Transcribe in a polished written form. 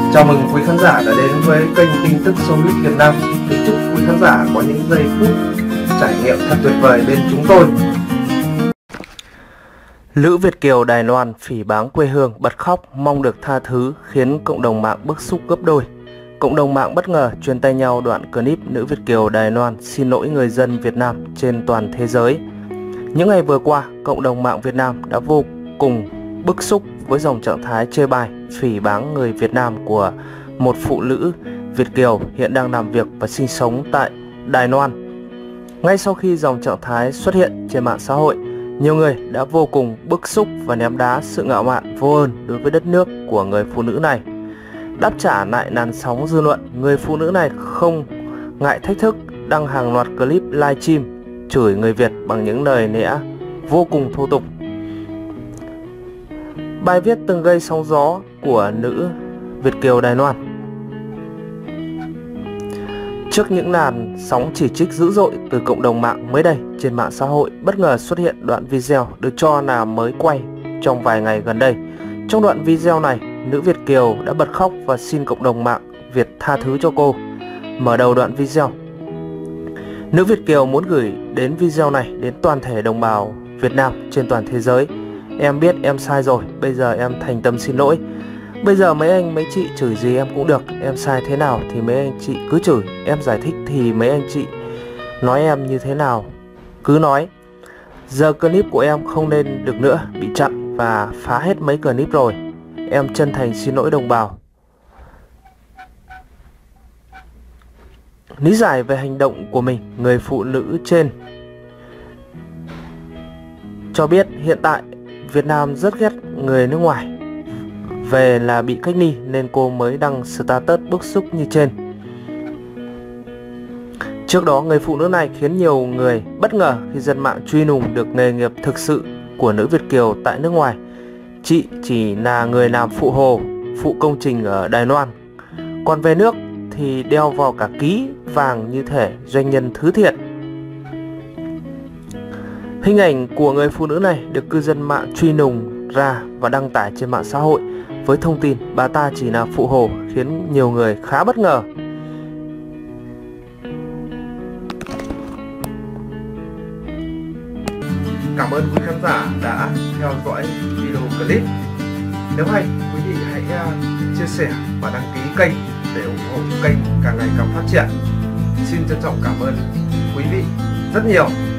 Chào mừng quý khán giả đã đến với kênh tin tức Showbiz Việt Nam. Kính chúc quý khán giả có những giây phút trải nghiệm thật tuyệt vời bên chúng tôi. Lữ Việt kiều Đài Loan phỉ báng quê hương bật khóc mong được tha thứ khiến cộng đồng mạng bức xúc gấp đôi. Cộng đồng mạng bất ngờ truyền tay nhau đoạn clip nữ Việt kiều Đài Loan xin lỗi người dân Việt Nam trên toàn thế giới. Những ngày vừa qua, cộng đồng mạng Việt Nam đã vô cùng bức xúc với dòng trạng thái chê bai, phỉ báng người Việt Nam của một phụ nữ Việt kiều hiện đang làm việc và sinh sống tại Đài Loan. Ngay sau khi dòng trạng thái xuất hiện trên mạng xã hội, nhiều người đã vô cùng bức xúc và ném đá sự ngạo mạn vô ơn đối với đất nước của người phụ nữ này. Đáp trả lại làn sóng dư luận, người phụ nữ này không ngại thách thức đăng hàng loạt clip livestream chửi người Việt bằng những lời lẽ vô cùng thô tục. Bài viết từng gây sóng gió của nữ Việt kiều Đài Loan. Trước những làn sóng chỉ trích dữ dội từ cộng đồng mạng mới đây, trên mạng xã hội bất ngờ xuất hiện đoạn video được cho là mới quay trong vài ngày gần đây. Trong đoạn video này, nữ Việt kiều đã bật khóc và xin cộng đồng mạng Việt tha thứ cho cô. Mở đầu đoạn video, nữ Việt kiều muốn gửi đến video này đến toàn thể đồng bào Việt Nam trên toàn thế giới. Em biết em sai rồi, bây giờ em thành tâm xin lỗi. Bây giờ mấy anh mấy chị chửi gì em cũng được, em sai thế nào thì mấy anh chị cứ chửi, em giải thích thì mấy anh chị nói em như thế nào cứ nói. Giờ clip của em không lên được nữa, bị chặn và phá hết mấy clip rồi. Em chân thành xin lỗi đồng bào. Lý giải về hành động của mình, người phụ nữ trên cho biết hiện tại Việt Nam rất ghét người nước ngoài về là bị cách ly nên cô mới đăng status bức xúc như trên. Trước đó, người phụ nữ này khiến nhiều người bất ngờ khi dân mạng truy lùng được nghề nghiệp thực sự của nữ Việt kiều tại nước ngoài. Chị chỉ là người làm phụ hồ, phụ công trình ở Đài Loan. Còn về nước thì đeo vào cả ký vàng như thể doanh nhân thứ thiệt. Hình ảnh của người phụ nữ này được cư dân mạng truy lùng ra và đăng tải trên mạng xã hội với thông tin bà ta chỉ là phụ hồ, khiến nhiều người khá bất ngờ. Cảm ơn quý khán giả đã theo dõi video clip. Nếu hay, quý vị hãy chia sẻ và đăng ký kênh để ủng hộ kênh càng ngày càng phát triển. Xin trân trọng cảm ơn quý vị rất nhiều.